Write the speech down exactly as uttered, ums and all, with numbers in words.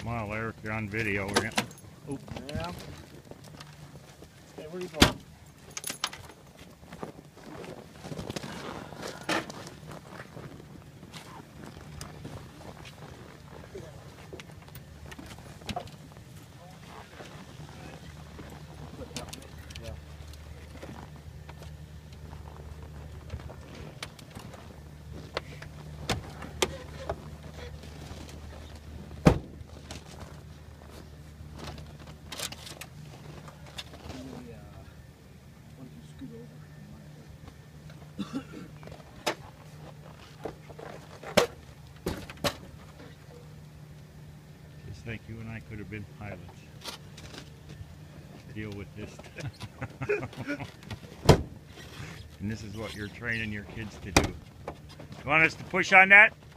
Well, Eric, you're on video. We're gonna... Oh. Yeah. Hey, where are you going? Just think you and I could have been pilots. Deal with this. And this is what you're training your kids to do. You want us to push on that?